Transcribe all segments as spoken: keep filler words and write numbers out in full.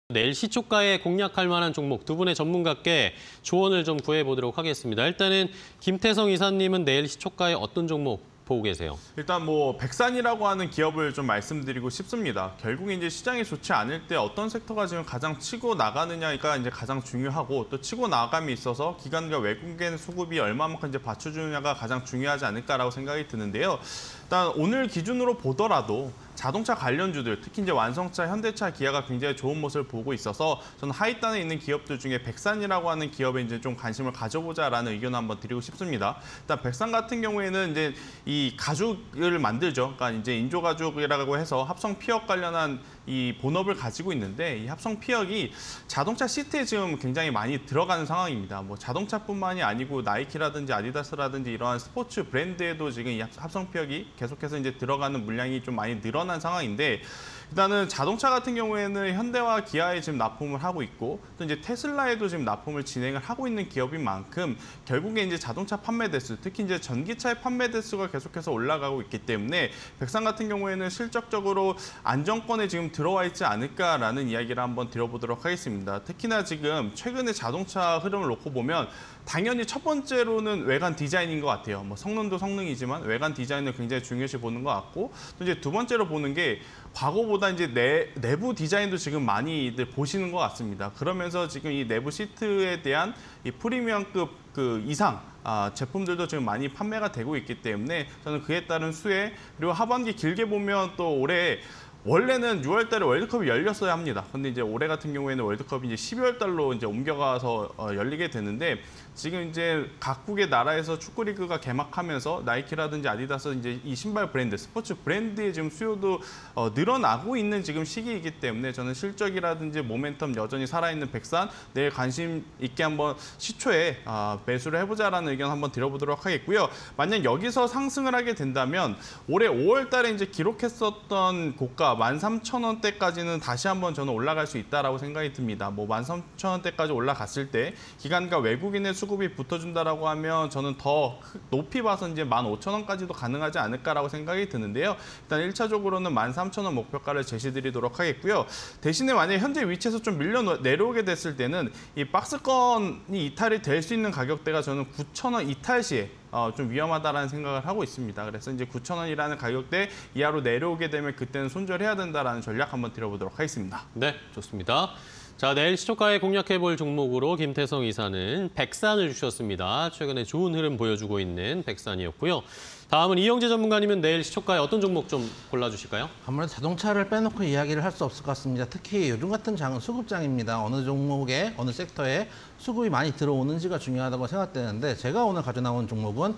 내일 시초가에 공략할 만한 종목 두 분의 전문가께 조언을 좀 구해보도록 하겠습니다. 일단은 김태성 이사님은 내일 시초가에 어떤 종목 보고 계세요? 일단 뭐 백산이라고 하는 기업을 좀 말씀드리고 싶습니다. 결국 이제 시장이 좋지 않을 때 어떤 섹터가 지금 가장 치고 나가느냐가 이제 가장 중요하고 또 치고 나감이 있어서 기관과 외국인 수급이 얼마만큼 이제 받쳐주느냐가 가장 중요하지 않을까라고 생각이 드는데요. 일단 오늘 기준으로 보더라도 자동차 관련주들, 특히 이제 완성차, 현대차, 기아가 굉장히 좋은 모습을 보고 있어서 저는 하이단에 있는 기업들 중에 백산이라고 하는 기업에 이제 좀 관심을 가져보자라는 의견을 한번 드리고 싶습니다. 일단 백산 같은 경우에는 이제 이 가죽을 만들죠. 그러니까 이제 인조가죽이라고 해서 합성 피혁 관련한 이 본업을 가지고 있는데 이 합성 피혁이 자동차 시트에 지금 굉장히 많이 들어가는 상황입니다. 뭐 자동차뿐만이 아니고 나이키라든지 아디다스라든지 이러한 스포츠 브랜드에도 지금 이 합성 피혁이 계속해서 이제 들어가는 물량이 좀 많이 늘어난 상황인데 일단은 자동차 같은 경우에는 현대와 기아에 지금 납품을 하고 있고 또 이제 테슬라에도 지금 납품을 진행을 하고 있는 기업인 만큼 결국에 이제 자동차 판매 대수, 특히 이제 전기차의 판매 대수가 계속해서 올라가고 있기 때문에 백산 같은 경우에는 실적적으로 안정권에 지금 들어와 있지 않을까라는 이야기를 한번 드려보도록 하겠습니다. 특히나 지금 최근에 자동차 흐름을 놓고 보면 당연히 첫 번째로는 외관 디자인인 것 같아요. 뭐 성능도 성능이지만 외관 디자인을 굉장히 중요시 보는 것 같고 또 이제 두 번째로 보는 게 과거보다 이제 내, 내부 디자인도 지금 많이들 보시는 것 같습니다. 그러면서 지금 이 내부 시트에 대한 이 프리미엄급 그 이상 아, 제품들도 지금 많이 판매가 되고 있기 때문에 저는 그에 따른 수혜 그리고 하반기 길게 보면 또 올해 원래는 유월 달에 월드컵이 열렸어야 합니다. 근데 이제 올해 같은 경우에는 월드컵이 이제 십이월 달로 이제 옮겨가서 어, 열리게 되는데 지금 이제 각국의 나라에서 축구 리그가 개막하면서 나이키라든지 아디다스 이제 이 신발 브랜드, 스포츠 브랜드의 지금 수요도 어, 늘어나고 있는 지금 시기이기 때문에 저는 실적이라든지 모멘텀 여전히 살아있는 백산 내일 관심 있게 한번 시초에 어, 매수를 해보자라는 의견 한번 드려보도록 하겠고요. 만약 여기서 상승을 하게 된다면 올해 오월 달에 이제 기록했었던 고가 만 삼천 원대까지는 다시 한번 저는 올라갈 수 있다라고 생각이 듭니다. 뭐 만 삼천 원대까지 올라갔을 때 기관과 외국인의 수급이 붙어준다라고 하면 저는 더 높이 봐서 이제 만 오천 원까지도 가능하지 않을까라고 생각이 드는데요. 일단 일 차적으로는 만 삼천 원 목표가를 제시드리도록 하겠고요. 대신에 만약에 현재 위치에서 좀 밀려 내려오게 됐을 때는 이 박스권이 이탈이 될 수 있는 가격대가 저는 구천 원 이탈 시에 어, 좀 위험하다라는 생각을 하고 있습니다. 그래서 이제 구천 원이라는 가격대 이하로 내려오게 되면 그때는 손절해야 된다라는 전략 한번 드려보도록 하겠습니다. 네, 좋습니다. 자, 내일 시초가에 공략해볼 종목으로 김태성 이사는 백산을 주셨습니다. 최근에 좋은 흐름 보여주고 있는 백산이었고요. 다음은 이영재 전문가님은 내일 시초가에 어떤 종목 좀 골라주실까요? 아무래도 자동차를 빼놓고 이야기를 할 수 없을 것 같습니다. 특히 요즘 같은 장은 수급장입니다. 어느 종목에, 어느 섹터에 수급이 많이 들어오는지가 중요하다고 생각되는데 제가 오늘 가져나온 종목은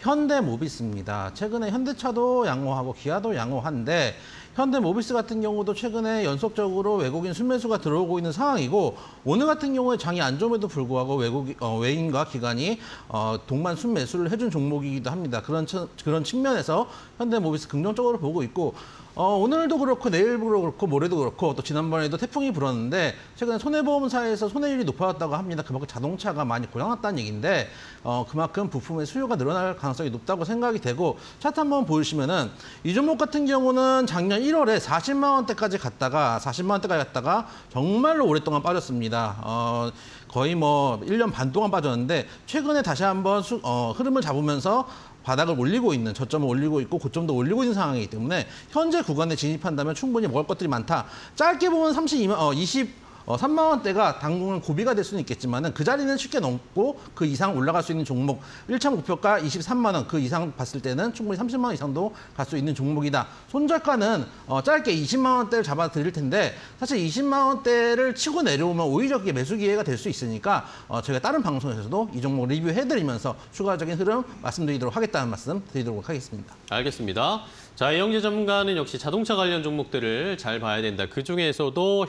현대모비스입니다. 최근에 현대차도 양호하고 기아도 양호한데 현대모비스 같은 경우도 최근에 연속적으로 외국인 순매수가 들어오고 있는 상황이고 오늘 같은 경우에 장이 안 좋음에도 불구하고 외국 어, 외인과 기관이 어, 동반 순매수를 해준 종목이기도 합니다. 그런 그런 측면에서 현대모비스 긍정적으로 보고 있고 어, 오늘도 그렇고 내일도 그렇고 모레도 그렇고 또 지난번에도 태풍이 불었는데 최근에 손해보험사에서 손해율이 높아졌다고 합니다. 그만큼 자동차가 많이 고장났다는 얘기인데 어, 그만큼 부품의 수요가 늘어날 가능성이 높다고 생각이 되고 차트 한번 보시면은 이 종목 같은 경우는 작년 일월에 사십만 원대까지 갔다가 사십만 원대까지 갔다가 정말로 오랫동안 빠졌습니다. 어, 거의 뭐 일 년 반 동안 빠졌는데 최근에 다시 한번 수, 어, 흐름을 잡으면서 바닥을 올리고 있는 저점을 올리고 있고 고점도 올리고 있는 상황이기 때문에 현재 구간에 진입한다면 충분히 먹을 것들이 많다. 짧게 보면 삼십이만, 어, 이십삼만 원대가 당분간 고비가 될 수는 있겠지만 그 자리는 쉽게 넘고 그 이상 올라갈 수 있는 종목 일 차 목표가 이십삼만 원 그 이상 봤을 때는 충분히 삼십만 원 이상도 갈 수 있는 종목이다. 손절가는 어, 짧게 이십만 원대를 잡아 드릴 텐데 사실 이십만 원대를 치고 내려오면 오히려 그게 매수 기회가 될 수 있으니까 어, 저희가 다른 방송에서도 이 종목 리뷰해드리면서 추가적인 흐름 말씀드리도록 하겠다는 말씀 드리도록 하겠습니다. 알겠습니다. 자, 이영재 전문가는 역시 자동차 관련 종목들을 잘 봐야 된다. 그중에서도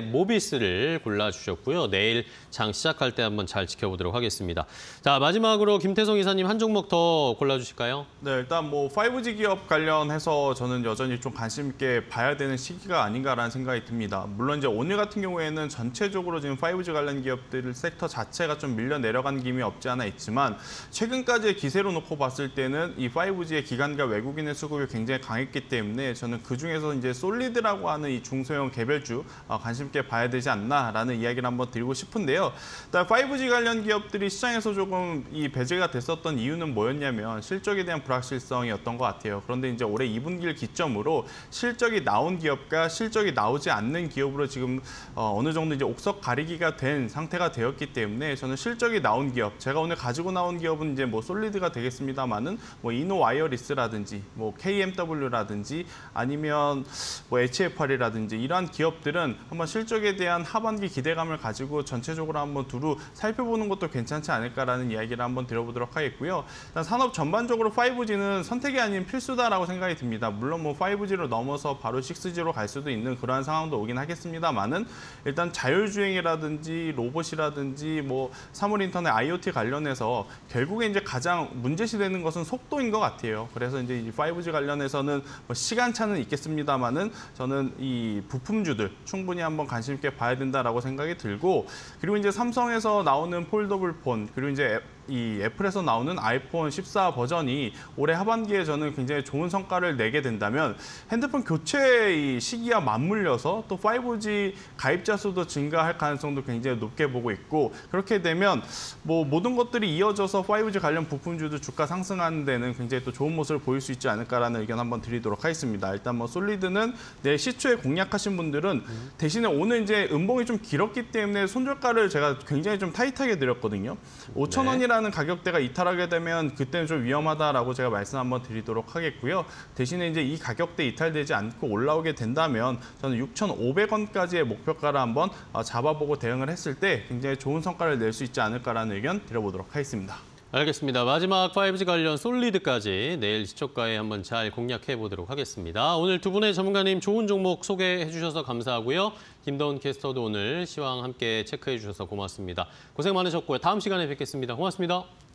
현대모비스를 골라주셨고요. 내일 장 시작할 때 한번 잘 지켜보도록 하겠습니다. 자, 마지막으로 김태성 이사님 한 종목 더 골라주실까요? 네, 일단 뭐 파이브지 기업 관련해서 저는 여전히 좀 관심 있게 봐야 되는 시기가 아닌가라는 생각이 듭니다. 물론 이제 오늘 같은 경우에는 전체적으로 지금 파이브지 관련 기업들 섹터 자체가 좀 밀려 내려간 김이 없지 않아 있지만 최근까지의 기세로 놓고 봤을 때는 이 파이브지의 기관과 외국인의 수급이 굉장히 굉장히 강했기 때문에 저는 그 중에서 이제 솔리드라고 하는 이 중소형 개별주 어, 관심 있게 봐야 되지 않나라는 이야기를 한번 드리고 싶은데요. 일단 파이브지 관련 기업들이 시장에서 조금 이 배제가 됐었던 이유는 뭐였냐면 실적에 대한 불확실성이었던 것 같아요. 그런데 이제 올해 이 분기를 기점으로 실적이 나온 기업과 실적이 나오지 않는 기업으로 지금 어, 어느 정도 이제 옥석 가리기가 된 상태가 되었기 때문에 저는 실적이 나온 기업, 제가 오늘 가지고 나온 기업은 이제 뭐 솔리드가 되겠습니다만은 뭐 이노와이어리스라든지 뭐 케이엠더블유라든지 아니면 뭐 에이치에프알이라든지 이러한 기업들은 한번 실적에 대한 하반기 기대감을 가지고 전체적으로 한번 두루 살펴보는 것도 괜찮지 않을까라는 이야기를 한번 드려보도록 하겠고요. 일단 산업 전반적으로 파이브지는 선택이 아닌 필수다라고 생각이 듭니다. 물론 뭐 파이브지로 넘어서 바로 식스지로 갈 수도 있는 그러한 상황도 오긴 하겠습니다만은 일단 자율주행이라든지 로봇이라든지 뭐 사물 인터넷 아이오티 관련해서 결국에 이제 가장 문제시되는 것은 속도인 것 같아요. 그래서 이제 이 파이브지 관련해서는 뭐 시간차는 있겠습니다만은 저는 이 부품주들 충분히 한번 관심 있게 봐야 된다라고 생각이 들고, 그리고 이제 삼성에서 나오는 폴더블 폰, 그리고 이제 이 애플에서 나오는 아이폰 십사 버전이 올해 하반기에 저는 굉장히 좋은 성과를 내게 된다면 핸드폰 교체 시기와 맞물려서 또 파이브지 가입자 수도 증가할 가능성도 굉장히 높게 보고 있고, 그렇게 되면 뭐 모든 것들이 이어져서 파이브지 관련 부품주도 주가 상승하는 데는 굉장히 또 좋은 모습을 보일 수 있지 않을까라는 의견 한번 드리도록 하겠습니다. 일단 뭐 솔리드는 내일 시초에 공략하신 분들은 대신에 오늘 이제 음봉이 좀 길었기 때문에 손절가를 제가 굉장히 좀 타이트하게 드렸거든요. 오천 원이라 하는 가격대가 이탈하게 되면 그때는 좀 위험하다라고 제가 말씀 한번 드리도록 하겠고요. 대신에 이제 이 가격대 이탈되지 않고 올라오게 된다면 저는 육천오백 원까지의 목표가를 한번 잡아보고 대응을 했을 때 굉장히 좋은 성과를 낼 수 있지 않을까라는 의견 드려보도록 하겠습니다. 알겠습니다. 마지막 파이브지 관련 솔리드까지 내일 시초가에 한번 잘 공략해 보도록 하겠습니다. 오늘 두 분의 전문가님 좋은 종목 소개해 주셔서 감사하고요. 김더운 캐스터도 오늘 시황 함께 체크해 주셔서 고맙습니다. 고생 많으셨고요. 다음 시간에 뵙겠습니다. 고맙습니다.